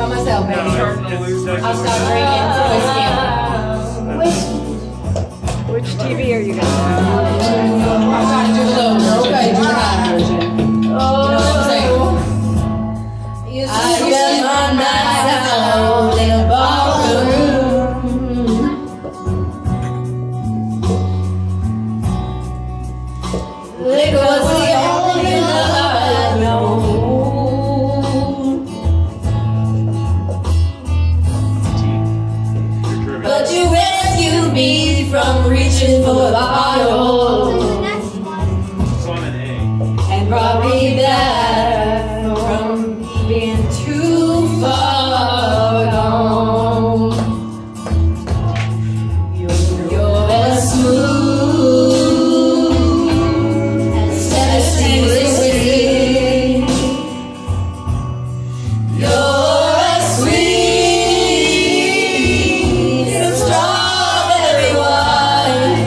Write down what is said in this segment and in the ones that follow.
by myself, baby. I'll stop drinking whiskey. Which TV are you going to do? I'm trying to do the little July version. You know what I'm saying? I got my night out in a ballroom. Liquor was the only love I'd known. But you rescued me from reaching for a bottle and brought me back from being too far gone. You're as smooth as Tennessee whiskey. You're as sweet as strawberry wine.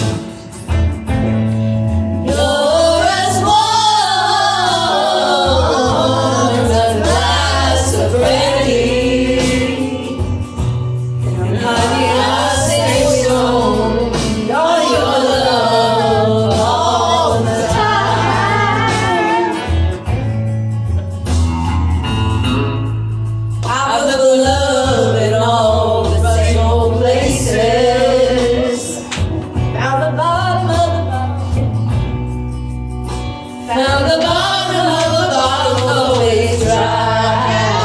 You're as warm as a glass of brandy. And honey, I'll stay stoned on your love all the time. I look for love in all the same old places. Found the bottom of the bottle. Found the bottom of the bottle always dry.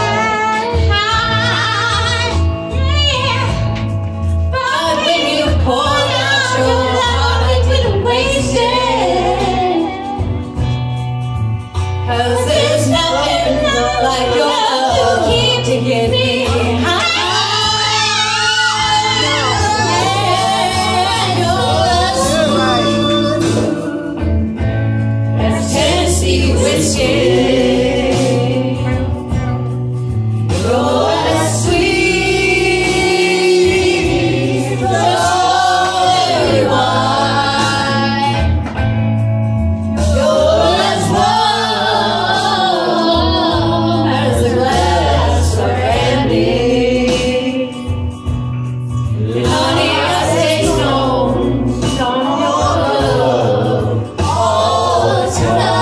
But when you poured out your heart, it didn't waste it. 'Cause there's nothing like your love to get me high. That's Tennessee whiskey. You're as sweet as strawberry wine. You're as warm as a glass of brandy. And honey, I stay stoned on your love all the time.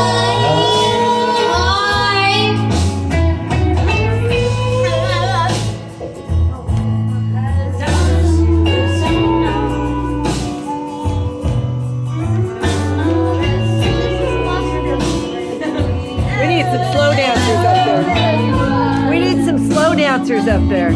We need some slow dancers up there. We need some slow dancers up there.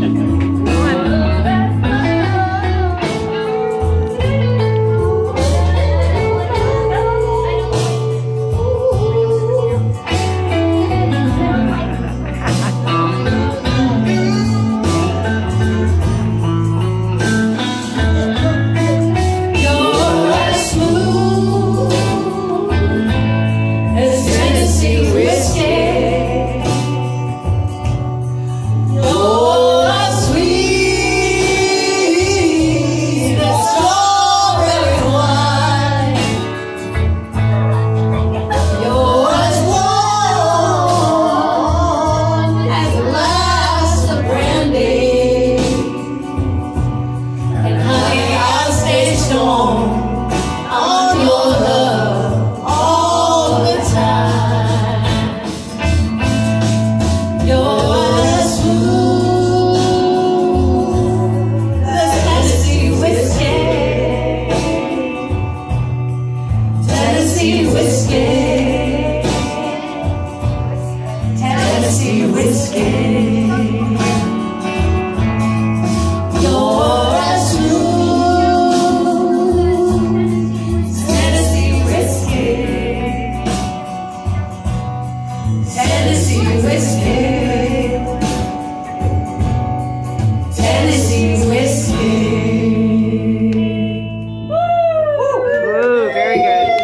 You're as smooth as Tennessee whiskey. You're as sweet as strawberry wine. You're as warm as a glass of brandy. And honey, I'll stay strong on your love all the time. You're as smooth as Tennessee whiskey. Tennessee whiskey. Tennessee whiskey. You're as smooth as Tennessee whiskey. Tennessee whiskey.